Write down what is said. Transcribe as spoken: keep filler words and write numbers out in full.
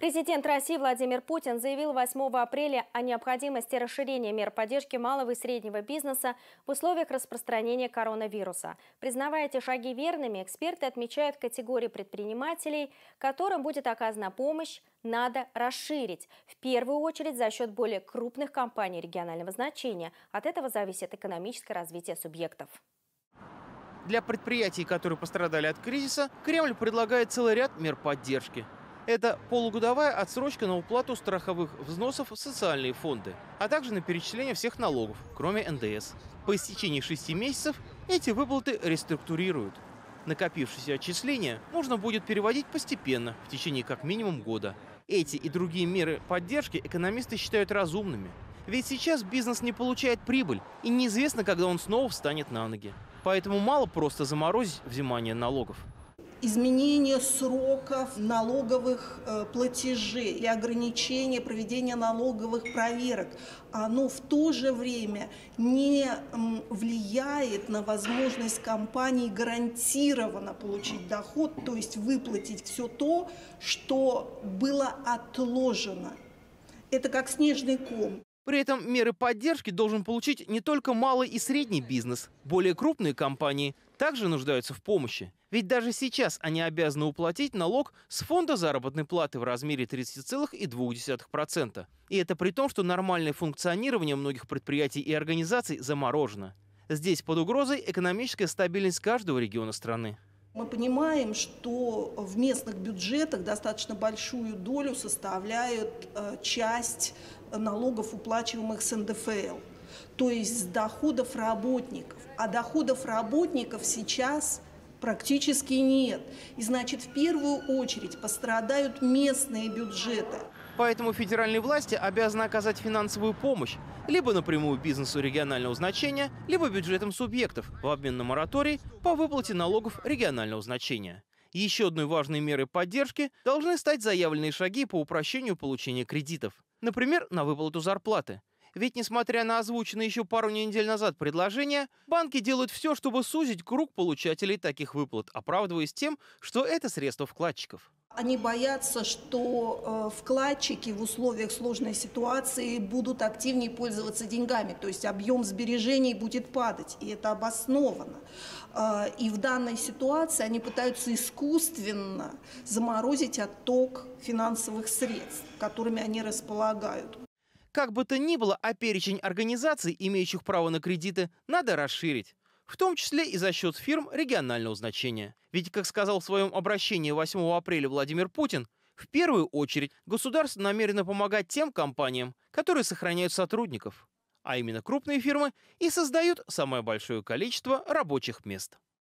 Президент России Владимир Путин заявил восьмого апреля о необходимости расширения мер поддержки малого и среднего бизнеса в условиях распространения коронавируса. Признавая эти шаги верными, эксперты отмечают категории предпринимателей, которым будет оказана помощь, надо расширить. В первую очередь за счет более крупных компаний регионального значения. От этого зависит экономическое развитие субъектов. Для предприятий, которые пострадали от кризиса, Кремль предлагает целый ряд мер поддержки. Это полугодовая отсрочка на уплату страховых взносов в социальные фонды, а также на перечисление всех налогов, кроме эн дэ эс. По истечении шести месяцев эти выплаты реструктурируют. Накопившиеся отчисления можно будет переводить постепенно, в течение как минимум года. Эти и другие меры поддержки экономисты считают разумными. Ведь сейчас бизнес не получает прибыль, и неизвестно, когда он снова встанет на ноги. Поэтому мало просто заморозить взимание налогов. Изменение сроков налоговых э, платежей и ограничение проведения налоговых проверок, оно в то же время не м, влияет на возможность компании гарантированно получить доход, то есть выплатить все то, что было отложено. Это как снежный ком. При этом меры поддержки должен получить не только малый и средний бизнес. Более крупные компании также нуждаются в помощи. Ведь даже сейчас они обязаны уплатить налог с фонда заработной платы в размере тридцати целых двух десятых сотых процента. И это при том, что нормальное функционирование многих предприятий и организаций заморожено. Здесь под угрозой экономическая стабильность каждого региона страны. Мы понимаем, что в местных бюджетах достаточно большую долю составляют э, часть налогов, уплачиваемых с эн дэ эф эл, то есть с доходов работников. А доходов работников сейчас практически нет. И значит, в первую очередь пострадают местные бюджеты. Поэтому федеральные власти обязаны оказать финансовую помощь либо напрямую бизнесу регионального значения, либо бюджетам субъектов в обмен на мораторий по выплате налогов регионального значения. Еще одной важной мерой поддержки должны стать заявленные шаги по упрощению получения кредитов. Например, на выплату зарплаты. Ведь, несмотря на озвученные еще пару недель назад предложения, банки делают все, чтобы сузить круг получателей таких выплат, оправдываясь тем, что это средства вкладчиков. Они боятся, что э, вкладчики в условиях сложной ситуации будут активнее пользоваться деньгами, то есть объем сбережений будет падать, и это обоснованно. Э, и в данной ситуации они пытаются искусственно заморозить отток финансовых средств, которыми они располагают. Как бы то ни было, а перечень организаций, имеющих право на кредиты, надо расширить. В том числе и за счет фирм регионального значения. Ведь, как сказал в своем обращении восьмого апреля Владимир Путин, в первую очередь государство намерено помогать тем компаниям, которые сохраняют сотрудников. А именно крупные фирмы и создают самое большое количество рабочих мест.